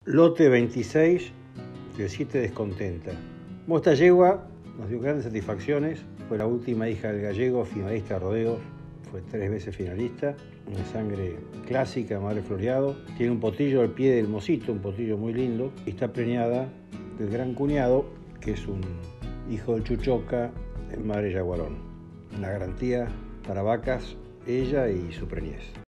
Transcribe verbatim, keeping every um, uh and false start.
Lote veintiséis de Siete Descontenta. Bueno, esta yegua nos dio grandes satisfacciones. Fue la última hija del gallego, finalista de rodeos. Fue tres veces finalista. Una sangre clásica, madre floreado. Tiene un potillo al pie del mocito, un potillo muy lindo. Y está preñada del gran cuñado, que es un hijo del Chuchoca, el madre yaguarón. Una garantía para vacas, ella y su preñez.